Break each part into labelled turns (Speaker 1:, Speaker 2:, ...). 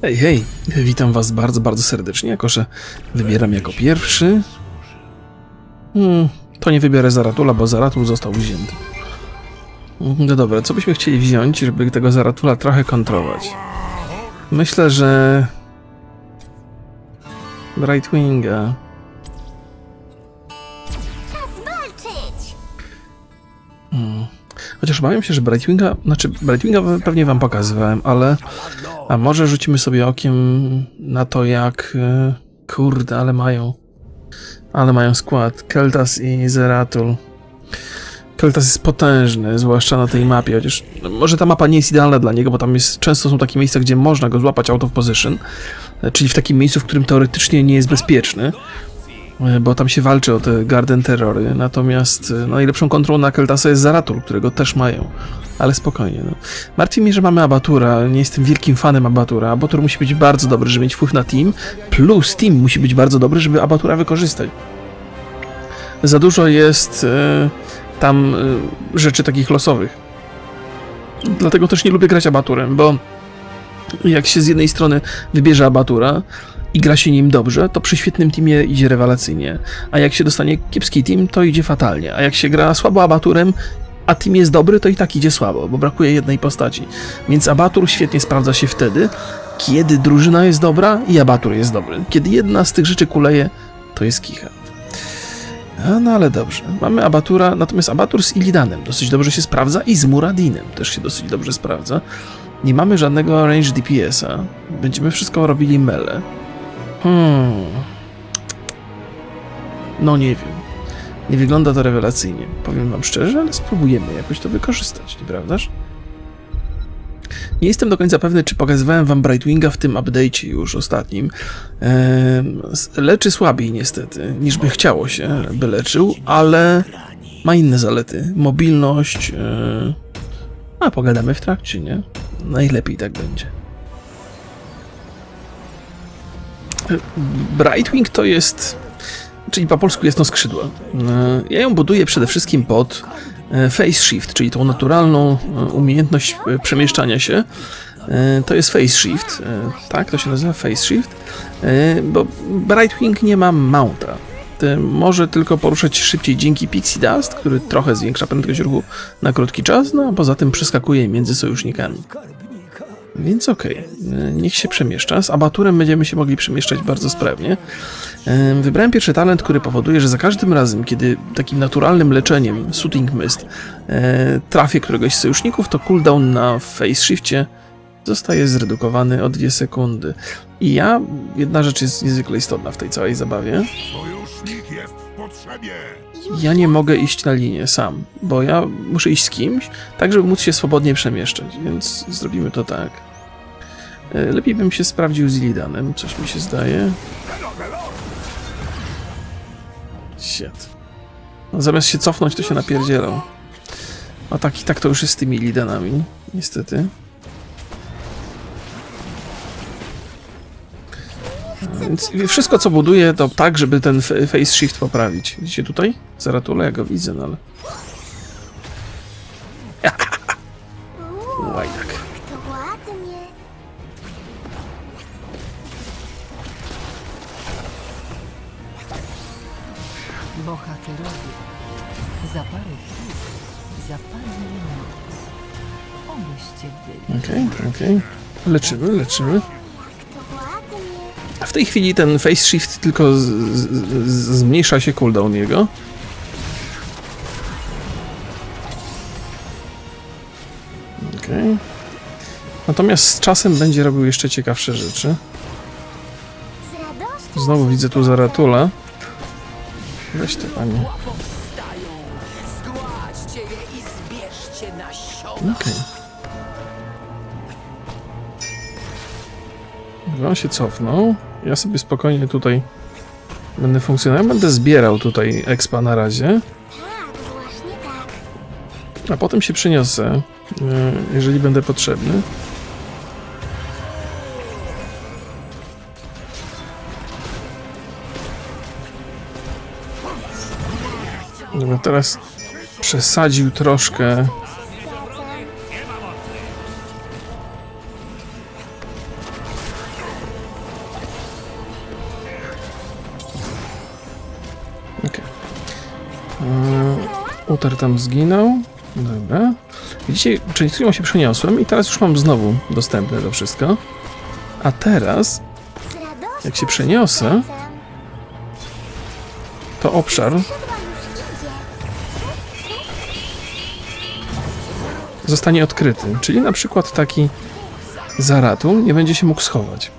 Speaker 1: Hej, hej, witam was bardzo, bardzo serdecznie, jako że wybieram jako pierwszy. To nie wybiorę Zaratula, bo Zaratul został wzięty. No dobra, co byśmy chcieli wziąć, żeby tego Zaratula trochę kontrolować? Myślę, że... Brightwinga. Chociaż obawiam się, że Brightwinga pewnie wam pokazywałem, ale... A może rzucimy sobie okiem na to, jak... Kurde, ale mają skład. Keltas i Zeratul. Keltas jest potężny, zwłaszcza na tej mapie, chociaż może ta mapa nie jest idealna dla niego, bo tam często są takie miejsca, gdzie można go złapać out of position, czyli w takim miejscu, w którym teoretycznie nie jest bezpieczny, bo tam się walczy o te Garden Terrory, natomiast najlepszą kontrą na Keltasa jest Zeratul, którego też mają, ale spokojnie. No. Martwi mnie, że mamy Abatura, nie jestem wielkim fanem Abatura. Abatur musi być bardzo dobry, żeby mieć wpływ na team, plus team musi być bardzo dobry, żeby Abatura wykorzystać. Za dużo jest tam rzeczy takich losowych. Dlatego też nie lubię grać Abaturem, bo jak się z jednej strony wybierze Abatura i gra się nim dobrze, to przy świetnym teamie idzie rewelacyjnie. A jak się dostanie kiepski team, to idzie fatalnie. A jak się gra słabo Abaturem, a team jest dobry, to i tak idzie słabo, bo brakuje jednej postaci. Więc Abatur świetnie sprawdza się wtedy, kiedy drużyna jest dobra i Abatur jest dobry. Kiedy jedna z tych rzeczy kuleje, to jest kicha. No ale dobrze. Mamy Abatura, natomiast Abatur z Illidanem dosyć dobrze się sprawdza i z Muradinem też się dosyć dobrze sprawdza. Nie mamy żadnego range DPS-a. Będziemy wszystko robili melee. No nie wiem. Nie wygląda to rewelacyjnie. Powiem wam szczerze, ale spróbujemy jakoś to wykorzystać, nieprawdaż? Nie jestem do końca pewny, czy pokazywałem wam Brightwinga w tym update'cie już ostatnim. Leczy słabiej niestety, niż by chciało się, by leczył, ale ma inne zalety. Mobilność... A pogadamy w trakcie, nie? Najlepiej tak będzie. Brightwing to jest... Czyli po polsku jest to skrzydła. Ja ją buduję przede wszystkim pod face shift, czyli tą naturalną umiejętność przemieszczania się. To jest face shift, tak to się nazywa, face shift, bo Brightwing nie ma mounta. Może tylko poruszać się szybciej dzięki Pixie Dust, który trochę zwiększa prędkość ruchu na krótki czas, no a poza tym przeskakuje między sojusznikami. Więc okej, niech się przemieszcza. Z Abaturem będziemy się mogli przemieszczać bardzo sprawnie. Wybrałem pierwszy talent, który powoduje, że za każdym razem, kiedy takim naturalnym leczeniem Soothing Mist trafię któregoś z sojuszników, to cooldown na face shifcie zostaje zredukowany o 2 sekundy. I jedna rzecz jest niezwykle istotna w tej całej zabawie.
Speaker 2: Sojusznik jest w potrzebie.
Speaker 1: Ja nie mogę iść na linię sam, bo ja muszę iść z kimś, tak żeby móc się swobodnie przemieszczać, więc zrobimy to tak. Lepiej bym się sprawdził z Illidanem, coś mi się zdaje. Shit. No, zamiast się cofnąć, to się napierdzielał. A tak i tak to już jest z tymi Illidanami, niestety. Więc wszystko, co buduję, to tak, żeby ten face shift poprawić. Widzicie tutaj? Zaratula, ja go widzę, no ale... Łajdak.
Speaker 3: Bohaterowie, za parę chwil zapadnie noc. Obyście byli.
Speaker 1: Okej. Leczymy. W tej chwili ten face shift tylko zmniejsza się cooldown jego. Okej. Natomiast z czasem będzie robił jeszcze ciekawsze rzeczy. Znowu widzę tu Zaratula. Weź to, panie. Okej. On się cofnął. Ja sobie spokojnie tutaj będę funkcjonował. Będę zbierał tutaj expa na razie. A potem się przyniosę, jeżeli będę potrzebny. Dobra, teraz przesadził troszkę. Uter tam zginął. Dobra. Widzicie, czyli chwilą się przeniosłem i teraz już mam znowu dostępne to wszystko. A teraz, jak się przeniosę, to obszar zostanie odkryty. Czyli na przykład taki Zeratul nie będzie się mógł schować.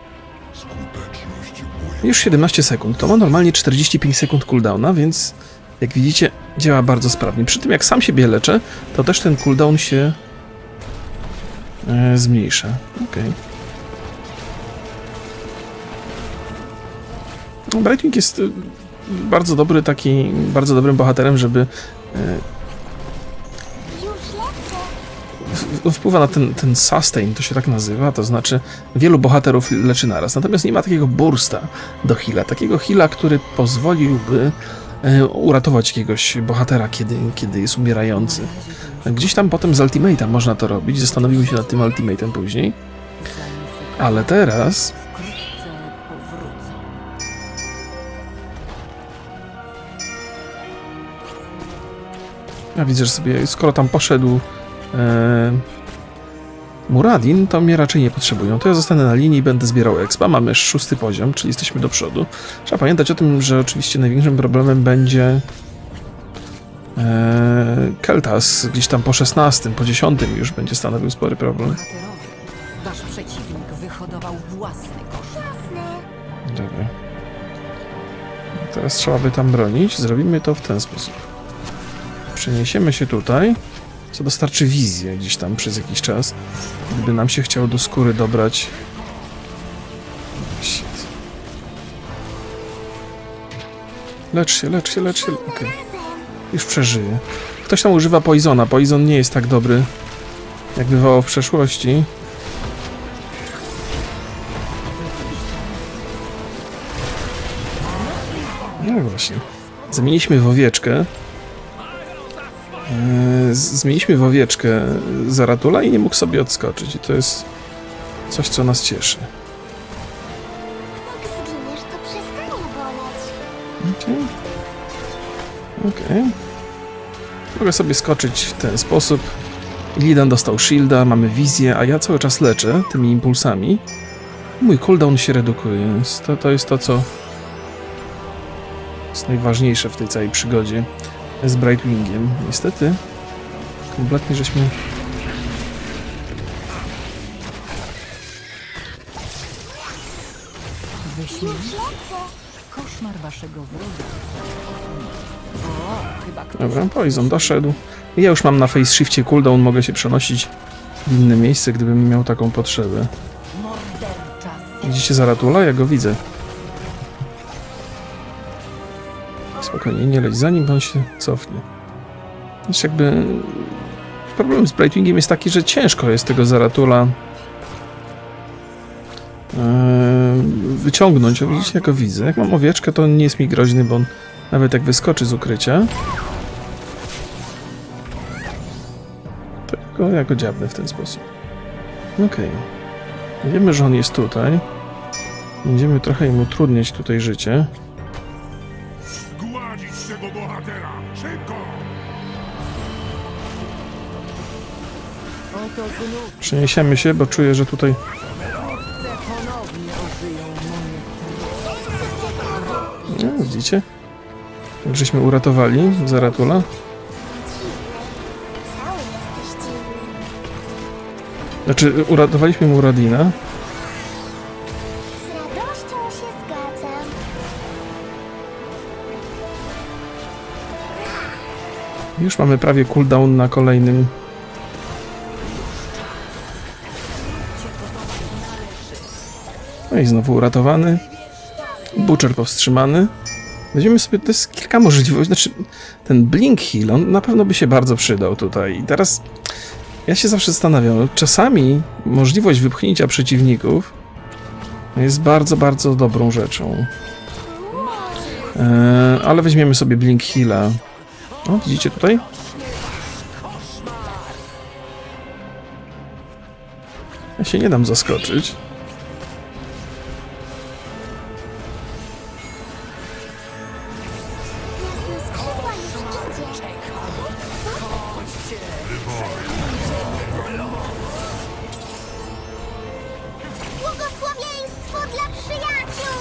Speaker 1: Już 17 sekund. To ma normalnie 45 sekund cooldowna, więc jak widzicie działa bardzo sprawnie. Przy tym jak sam siebie leczę, to też ten cooldown się zmniejsza. Okay. Brightwing jest bardzo dobry, bardzo dobrym bohaterem, żeby wpływa na ten sustain, to się tak nazywa, to znaczy wielu bohaterów leczy naraz. Natomiast nie ma takiego bursta do heala, takiego heala, który pozwoliłby uratować jakiegoś bohatera, kiedy jest umierający. Gdzieś tam potem z ultimate'a można to robić, zastanowimy się nad tym ultimate'em później. Ale teraz... Ja widzę, że sobie, skoro tam poszedł Muradin, to mnie raczej nie potrzebują. To ja zostanę na linii i będę zbierał expa. Mamy 6. poziom, czyli jesteśmy do przodu. Trzeba pamiętać o tym, że oczywiście największym problemem będzie Keltas. Gdzieś tam po 16, po 10 już będzie stanowił spory problem.
Speaker 3: Wasz przeciwnik wyhodował własny koszmar.
Speaker 1: Dobra. Teraz trzeba by tam bronić. Zrobimy to w ten sposób. Przeniesiemy się tutaj, co dostarczy wizję gdzieś tam przez jakiś czas. Gdyby nam się chciało do skóry dobrać... Shit. Lecz się. Okay. Już przeżyję. Ktoś tam używa poisona. Poison nie jest tak dobry, jak bywało w przeszłości. No właśnie. Zmieniliśmy w owieczkę. Zmieniliśmy w owieczkę Zeratula i nie mógł sobie odskoczyć. I to jest coś, co nas cieszy.
Speaker 4: Jak zginiesz, to przestanie boleć.
Speaker 1: Okej. Mogę sobie skoczyć w ten sposób. Illidan dostał shielda, mamy wizję, a ja cały czas leczę tymi impulsami. Mój cooldown się redukuje. To jest to, co jest najważniejsze w tej całej przygodzie z Brightwingiem. Niestety kompletnie żeśmy...
Speaker 3: Koszmar waszego wroga. O, chyba ktoś...
Speaker 1: Dobra, Poison doszedł. Ja już mam na face shifcie cooldown, mogę się przenosić w inne miejsce, gdybym miał taką potrzebę.
Speaker 3: Mordercza.
Speaker 1: Widzicie Zeratula? Ja go widzę. Spokojnie, nie leć za nim, bo on się cofnie. Znaczy jakby... Problem z Brightwingiem jest taki, że ciężko jest tego Zeratula wyciągnąć. Widzicie, jak go widzę. Jak mam owieczkę, to on nie jest mi groźny, bo on nawet jak wyskoczy z ukrycia, to ja go dziabnę w ten sposób. Okej. Wiemy, że on jest tutaj. Będziemy trochę im utrudniać tutaj życie.
Speaker 2: Gładzić tego bohatera! Szybko!
Speaker 3: Oto znów
Speaker 1: Przeniesiemy się, bo czuję, że tutaj...
Speaker 3: ponownie ożyją moje
Speaker 1: No, widzicie? Jak żeśmy uratowali Zeratula.
Speaker 4: Cały jesteś dziwny.
Speaker 1: Znaczy, uratowaliśmy Muradina.
Speaker 4: Z radością się zgadzam.
Speaker 1: Już mamy prawie cooldown na kolejnym. No i znowu uratowany. Butcher powstrzymany. Weźmiemy sobie, to jest kilka możliwości, znaczy ten Blink Heal, on na pewno by się bardzo przydał tutaj. I teraz ja się zawsze zastanawiam, czasami możliwość wypchnięcia przeciwników jest bardzo, bardzo dobrą rzeczą. Ale weźmiemy sobie Blink Heala. O, widzicie tutaj? Ja się nie dam zaskoczyć.
Speaker 4: Jasne skrzydła już Błogosławieństwo dla przyjaciół!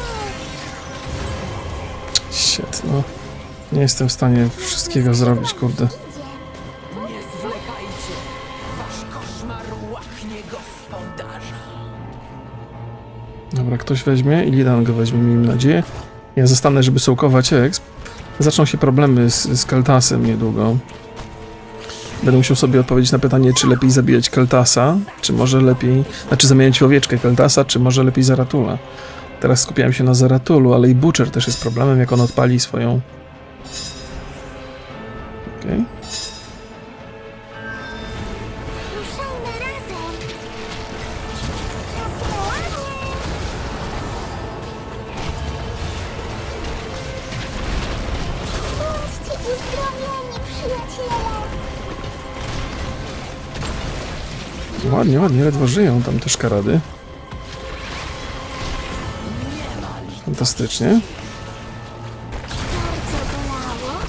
Speaker 1: Shit, no. Nie jestem w stanie wszystkiego zrobić, kurde.
Speaker 3: Nie zwlekajcie! Wasz koszmar łaknie gospodarza!
Speaker 1: Dobra, ktoś weźmie i Lidan go weźmie, miejmy nadzieję. Ja zostanę, żeby sołkować exp. Zaczną się problemy z Keltasem niedługo. Będę musiał sobie odpowiedzieć na pytanie, czy lepiej zabijać Keltasa, czy może lepiej... Znaczy zamieniać w owieczkę Keltasa, czy może lepiej Zaratula. Teraz skupiałem się na Zaratulu, ale i Butcher też jest problemem, jak on odpali swoją... Okej.
Speaker 4: Ruszajmy razem! Rozwołanie! Bądźcie uzdrowieni, przyjaciele!
Speaker 1: Ładnie, ładnie, ledwo żyją tam te szkarady. Fantastycznie.
Speaker 4: Bardzo bolało.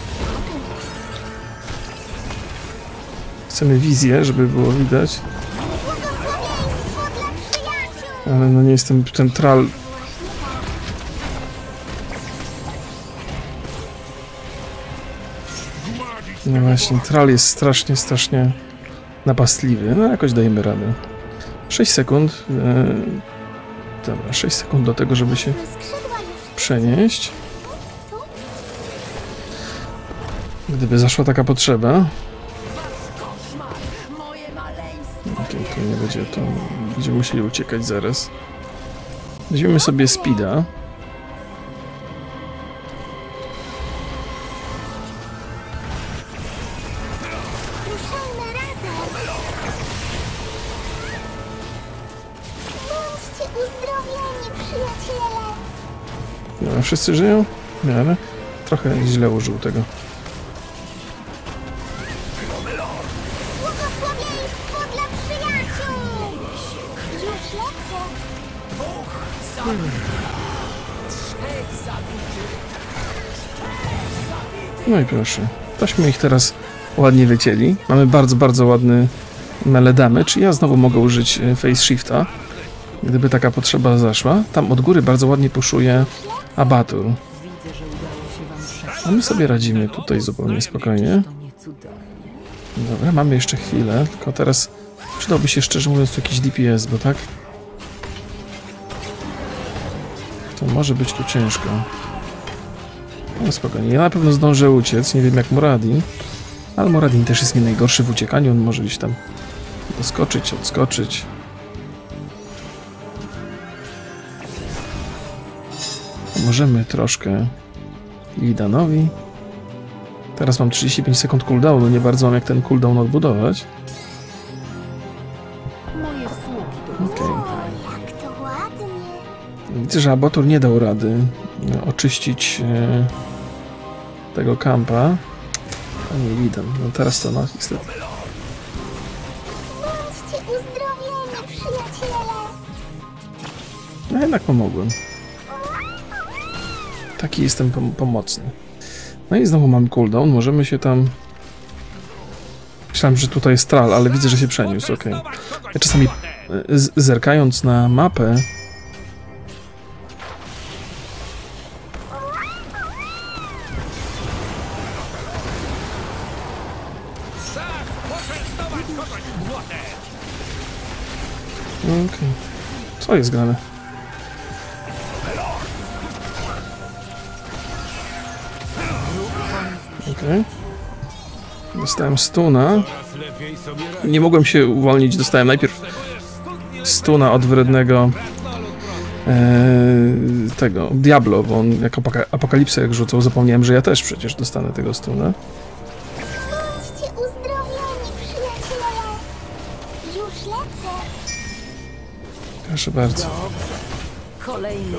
Speaker 1: Chcemy wizję, żeby było widać.
Speaker 4: Błogosławieństwo dla przyjaciół!
Speaker 1: Ale no nie jestem... Ten tral... No właśnie, tral jest strasznie, strasznie napastliwy. No jakoś dajemy radę. 6 sekund. Dobra, 6 sekund do tego, żeby się
Speaker 4: Skrzydła już
Speaker 1: przenieść.
Speaker 4: tu?
Speaker 1: Gdyby zaszła taka potrzeba.
Speaker 3: Koszmar! Moje maleństwo!
Speaker 1: Okej, to nie będzie to. Będziemy musieli uciekać zaraz. Weźmiemy sobie speeda.
Speaker 4: Ruszajmy razem! Bądźcie uzdrowieni, przyjaciele!
Speaker 1: Dobra, wszyscy żyją? W miarę. Trochę źle użył tego.
Speaker 4: Błogosławieństwo dla przyjaciół! Już lecę!
Speaker 3: Trzech zabitych!
Speaker 1: No i proszę. Tośmy ich teraz ładnie wycięli. Mamy bardzo, bardzo ładny melee damage. I ja znowu mogę użyć face shifta, gdyby taka potrzeba zaszła. Tam od góry bardzo ładnie puszuje Abatur.
Speaker 3: Widzę, że udało się wam przeżyć.
Speaker 1: A my sobie radzimy tutaj zupełnie spokojnie.
Speaker 3: To nie cudownie.
Speaker 1: Dobra, mamy jeszcze chwilę, tylko teraz przydałby się szczerze mówiąc tu jakiś DPS, bo tak to może być tu ciężko. No spokojnie, ja na pewno zdążę uciec, nie wiem jak Muradin, ale Muradin też jest nie najgorszy w uciekaniu, on może gdzieś tam doskoczyć, odskoczyć. Pomożemy troszkę Lidanowi. Teraz mam 35 sekund cooldownu, nie bardzo mam jak ten cooldown odbudować.
Speaker 3: Moje sługi to
Speaker 1: Okej.
Speaker 4: Jak to ładnie!
Speaker 1: Widzę, że Abatur nie dał rady oczyścić tego kampa. A nie, Lidan. No teraz to niestety.
Speaker 4: Bądźcie uzdrowieni, przyjaciele!
Speaker 1: No jednak pomogłem. Taki jestem pomocny. No i znowu mam cooldown, możemy się tam... Myślałem, że tutaj jest tral, ale widzę, że się przeniósł, okej. Ja czasami zerkając na mapę... Okej. Co jest grane? Okej. Dostałem stuna. Nie mogłem się uwolnić, dostałem najpierw stuna od wrednego tego Diablo, bo on jako apokalipsę jak rzucał, zapomniałem, że ja też przecież dostanę tego stuna.
Speaker 4: Bądźcie uzdrowieni, przyjaciele! Już lecę!
Speaker 1: Proszę bardzo.
Speaker 3: kolejny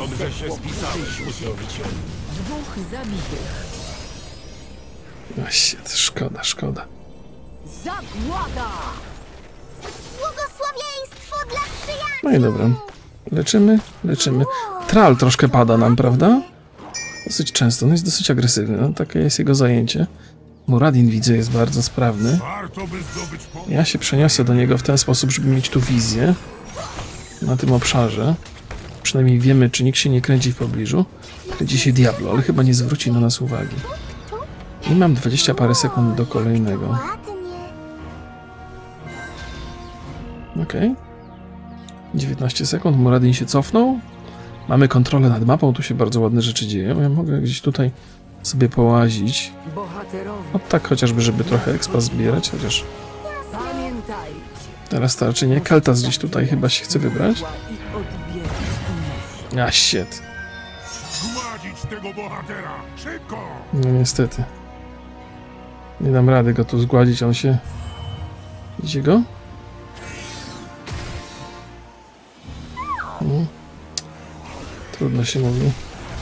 Speaker 3: dwóch zabitych.
Speaker 1: O, shit, szkoda, szkoda.
Speaker 3: Zagłada!
Speaker 4: Błogosławieństwo dla przyjaciół!
Speaker 1: No i dobra. Leczymy, leczymy. Tral troszkę pada nam, prawda? Dosyć często, on jest dosyć agresywny, no, takie jest jego zajęcie. Muradin, widzę, jest bardzo sprawny.
Speaker 2: Warto by zdobyć pomoc.
Speaker 1: Ja się przeniosę do niego w ten sposób, żeby mieć tu wizję na tym obszarze. Przynajmniej wiemy, czy nikt się nie kręci w pobliżu. Kręci się Diablo, ale chyba nie zwróci na nas uwagi. I mam 20 parę sekund do kolejnego.
Speaker 4: Ładnie.
Speaker 1: Okej. 19 sekund, Muradin się cofnął. Mamy kontrolę nad mapą, tu się bardzo ładne rzeczy dzieją. Ja mogę gdzieś tutaj sobie połazić.
Speaker 3: Bohaterowie,
Speaker 1: No tak chociażby, żeby trochę expa zbierać, chociaż
Speaker 3: pamiętajcie.
Speaker 1: teraz to raczej nie. Keltas gdzieś tutaj chyba się chce wybrać.
Speaker 3: I odbierać umysł.
Speaker 1: A, shit.
Speaker 2: Zgładzić tego bohatera! Szybko!
Speaker 1: No niestety. Nie dam rady go tu zgładzić, on się... Widzicie go? Trudno się mówi.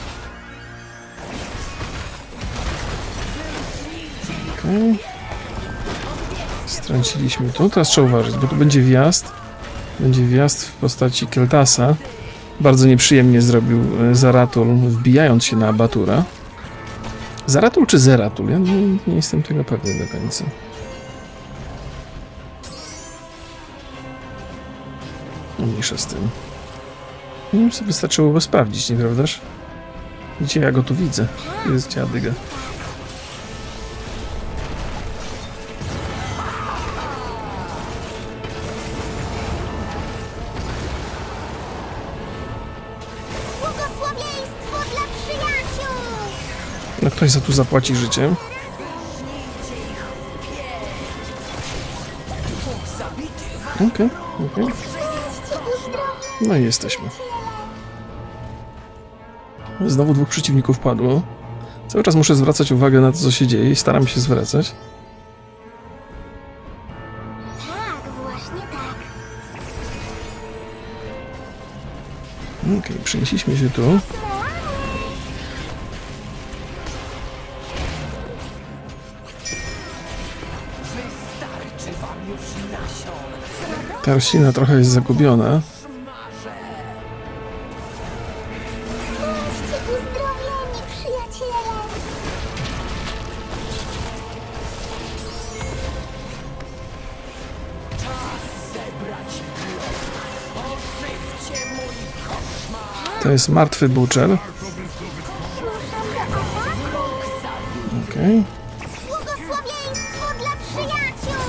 Speaker 1: Okej. Straciliśmy tu. Teraz trzeba uważać, bo tu będzie wjazd. Będzie wjazd w postaci Keltasa. Bardzo nieprzyjemnie zrobił Zeratul, wbijając się na Abatura. Zeratul czy Zeratul? Ja nie jestem tego pewny do końca. Mniejsza z tym. Nie sobie wystarczyłoby sprawdzić, nieprawdaż? Widzicie, ja go tu widzę. Jest dziadyga.
Speaker 4: Błogosławieństwo dla przyjaciół!
Speaker 1: No ktoś za tu zapłaci życiem. Okej. No i jesteśmy. Znowu dwóch przeciwników padło. Cały czas muszę zwracać uwagę na to, co się dzieje i staram się zwracać.
Speaker 4: Tak, właśnie tak.
Speaker 1: Okej, przenieśliśmy się tu. Ta roślina trochę jest zagubiona.
Speaker 4: Bądźcie uzdrowieni, przyjaciele!
Speaker 1: To jest martwy Butcher. Okej.
Speaker 4: Błogosławieństwo dla przyjaciół!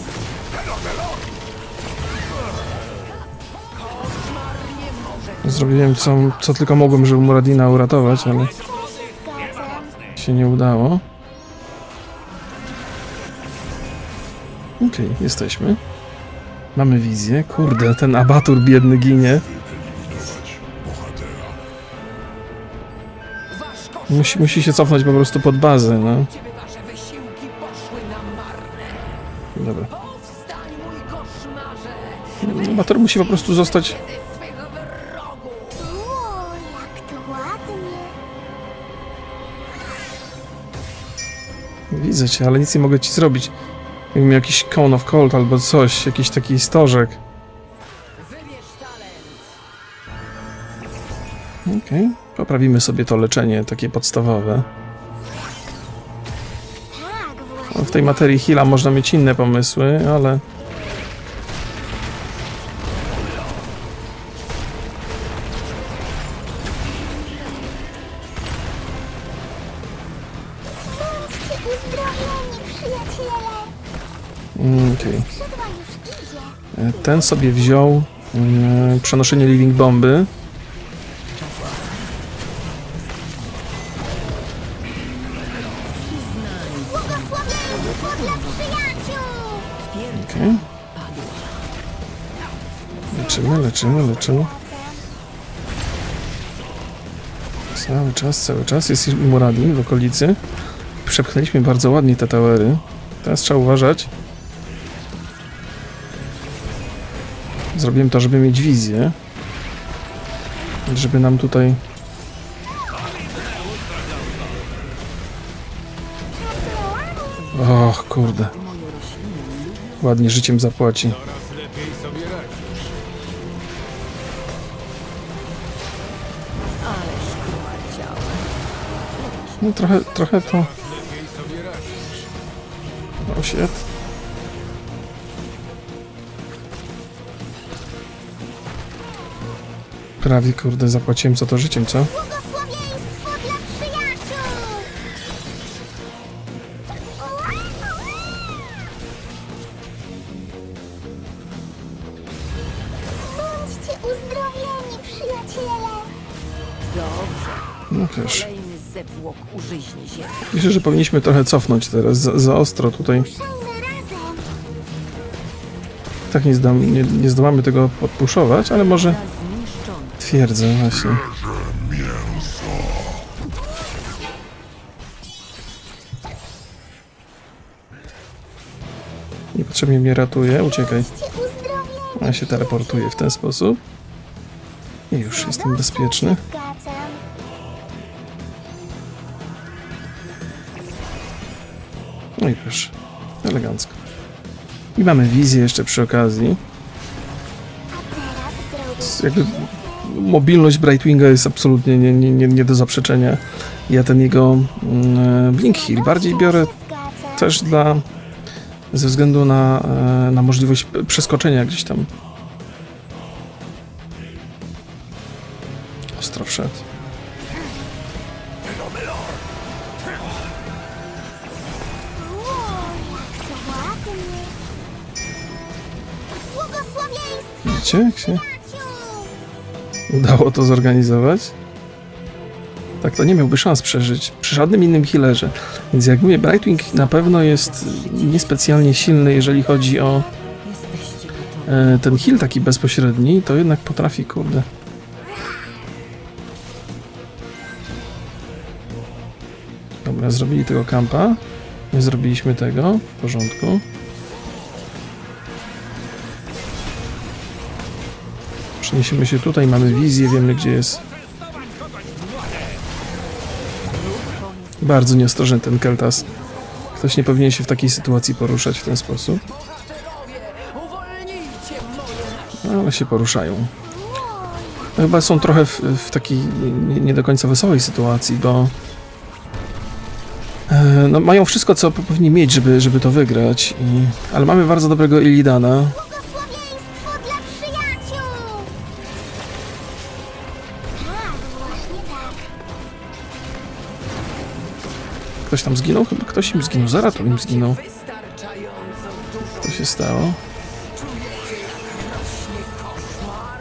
Speaker 1: Zrobiłem co tylko mogłem, żeby Muradina uratować, ale się nie udało. Okej, jesteśmy. Mamy wizję. Kurde, ten Abatur biedny ginie. Musi się cofnąć po prostu pod bazę, no.
Speaker 3: Wasze wysiłki poszły na marne.
Speaker 1: Dobra.
Speaker 3: Powstań, mój koszmarze!
Speaker 1: Abatur musi po prostu zostać...
Speaker 3: Ze swego wrogu!
Speaker 4: O, jak to ładnie!
Speaker 1: Widzę cię, ale nic nie mogę ci zrobić. Jakbym miał jakiś Cone of Cold albo coś, jakiś taki stożek.
Speaker 3: Wybierz talent!
Speaker 1: Okej. Poprawimy sobie to leczenie, takie podstawowe.
Speaker 4: Tak, właśnie.
Speaker 1: No, w tej materii heala można mieć inne pomysły, ale...
Speaker 4: Bądźcie uzdrowieni, przyjaciele!
Speaker 1: Okej.
Speaker 4: Skrzydła już idzie.
Speaker 1: Ten sobie wziął przenoszenie Living Bomby.
Speaker 4: Błogosławieństwo dla przyjaciół!
Speaker 1: Okej. Leczymy. Cały czas jest Muradin w okolicy. Przepchnęliśmy bardzo ładnie te towery. Teraz trzeba uważać. Zrobiłem to, żeby mieć wizję. Żeby nam tutaj... Och, kurde. Ładnie życiem zapłaci. No trochę to... O shit. Prawie, kurde, zapłaciłem za to życiem, co?
Speaker 4: Błogosławieństwo dla przyjaciół! Bądźcie uzdrowieni, przyjaciele!
Speaker 3: Dobrze.
Speaker 1: No też.
Speaker 3: Kolejny zewłok użyźni się.
Speaker 1: Myślę, że powinniśmy trochę cofnąć teraz. Za ostro tutaj.
Speaker 4: Ruszajmy razem!
Speaker 1: Tak nie zdołamy tego podpuszować, ale może
Speaker 3: Zniszczony.
Speaker 1: twierdzę właśnie. Niepotrzebnie mnie ratuje. Uciekaj.
Speaker 4: Bądźcie uzdrowieni!
Speaker 1: Ja się teleportuję w ten sposób. I już jestem bezpieczny.
Speaker 4: Zgadzam.
Speaker 1: No i proszę. Elegancko. I mamy wizję jeszcze przy okazji.
Speaker 4: A teraz zrobię
Speaker 1: Jakby mobilność Brightwinga jest absolutnie nie do zaprzeczenia. Ja ten jego Blink Heal bardziej biorę
Speaker 4: zgadzam.
Speaker 1: też ze względu na możliwość przeskoczenia gdzieś tam. Ostro wszedł.
Speaker 4: To ładnie. Błogosławieństwo
Speaker 1: Widzicie, jak się
Speaker 4: przyjaciół!
Speaker 1: udało to zorganizować? Tak, to nie miałby szans przeżyć przy żadnym innym healerze. Więc jak mówię, Brightwing na pewno jest niespecjalnie silny, jeżeli chodzi o
Speaker 3: Jesteście gotowi.
Speaker 1: ten heal taki bezpośredni, to jednak potrafi, kurde. Dobra, zrobili tego kampa. My zrobiliśmy tego. W porządku. Przeniesiemy się tutaj, mamy wizję, wiemy gdzie jest. Bardzo nieostrożny ten Keltas. Ktoś nie powinien się w takiej sytuacji poruszać w ten sposób.
Speaker 3: Uwolnijcie moje nasze.
Speaker 1: Ale się poruszają. No, chyba są trochę w takiej nie do końca wesołej sytuacji, bo no, mają wszystko, co powinni mieć, żeby to wygrać. Ale mamy bardzo dobrego Illidana.
Speaker 4: Błogosławieństwo dla przyjaciół! Tak, właśnie tak.
Speaker 1: Ktoś tam zginął? Chyba ktoś im zginął. Zaraz to im zginął.
Speaker 3: Wystarczająco dużo.
Speaker 1: Co się stało?
Speaker 3: Czujecie, jak rośnie koszmar?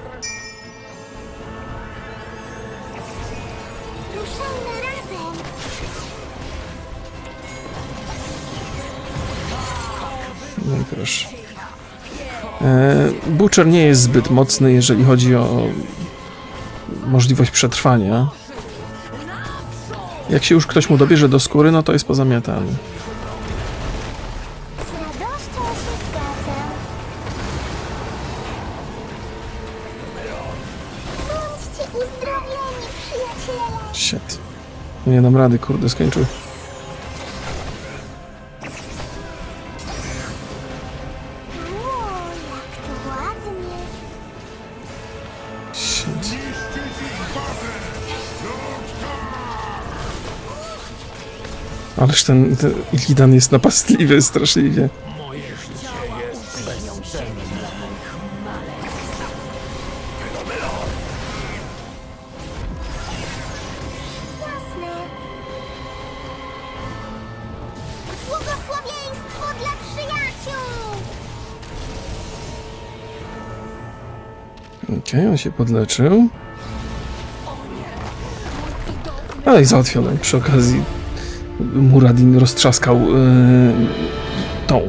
Speaker 4: Ruszajmy razem!
Speaker 1: No i proszę. Butcher nie jest zbyt mocny, jeżeli chodzi o możliwość przetrwania. Jak się już ktoś mu dobierze do skóry, no to jest pozamiatany.
Speaker 4: Z radością się zgadzam. Bądźcie uzdrowieni, przyjaciele!
Speaker 1: Shit. Nie dam rady, kurde, skończył.
Speaker 4: Jak to ładnie!
Speaker 1: Shit.
Speaker 2: Niszczyć ich bazę!
Speaker 1: Ależ ten Illidan jest napastliwy straszliwie.
Speaker 4: Jasne! Błogosławieństwo dla przyjaciół!
Speaker 1: Okej, on się podleczył. A i załatwione. Przy okazji Muradin roztrzaskał tą.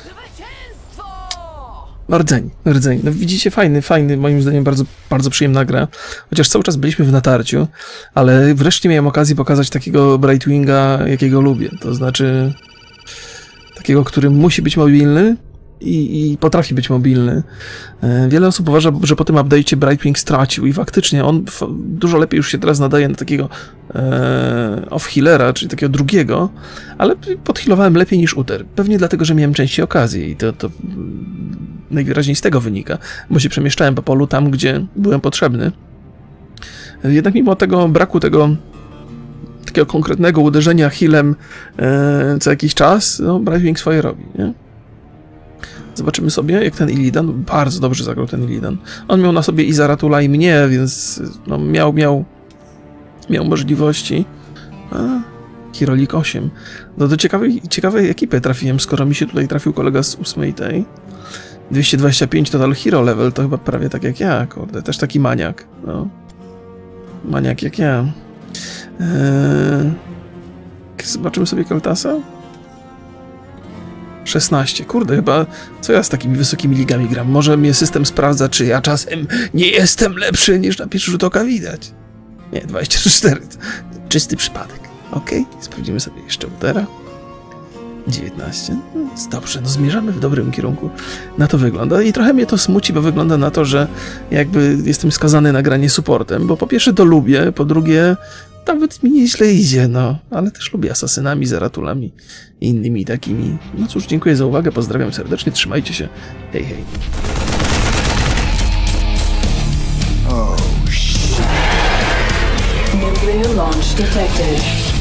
Speaker 1: Rdzeń. No widzicie, fajny, moim zdaniem bardzo przyjemna gra. Chociaż cały czas byliśmy w natarciu, ale wreszcie miałem okazję pokazać takiego Brightwinga, jakiego lubię. To znaczy takiego, który musi być mobilny i potrafi być mobilny. Wiele osób uważa, że po tym update'cie Brightwing stracił i faktycznie on dużo lepiej już się teraz nadaje na takiego off-healera, czyli takiego drugiego, ale podhealowałem lepiej niż Uther. Pewnie dlatego, że miałem częściej okazję i to najwyraźniej z tego wynika, bo się przemieszczałem po polu tam, gdzie byłem potrzebny. Jednak mimo tego braku takiego konkretnego uderzenia healem co jakiś czas, no Brightwing swoje robi, nie? Zobaczymy sobie, jak ten Illidan, bardzo dobrze zagrał ten Illidan. On miał na sobie i Zaratula, i mnie, więc no, miał możliwości. Hirolik 8. No do ciekawej ekipy trafiłem, skoro mi się tutaj trafił kolega z 8. tej. 225 total hero level, to chyba prawie tak jak ja, kurde, też taki maniak, no. Maniak jak ja. Zobaczymy sobie Keltasa. 16. Kurde, chyba co ja z takimi wysokimi ligami gram? Może mnie system sprawdza, czy ja czasem nie jestem lepszy niż na pierwszy rzut oka widać. Nie, 24. Czysty przypadek. Okej, sprawdzimy sobie jeszcze Utera. 19. Dobrze, no zmierzamy w dobrym kierunku. Na to wygląda i trochę mnie to smuci, bo wygląda na to, że jakby jestem skazany na granie supportem, bo po pierwsze to lubię, po drugie nawet mi nieźle idzie, no, ale też lubię asasynami, zaratulami i innymi takimi. No cóż, dziękuję za uwagę, pozdrawiam serdecznie, trzymajcie się, hej, hej.
Speaker 5: Nuclear launch detected.